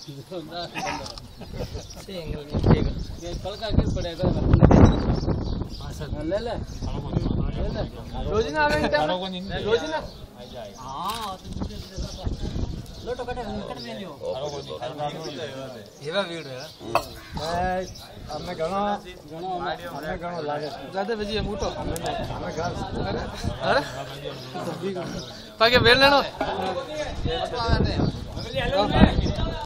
पलका किस पड़ेगा ले ले रोजिना रोजिना लोटो कटे कट में लियो एवा वीडियो है हमें घणो लागे ज्यादा बजी मोटो हमें घर अरे पाके बेल लेनो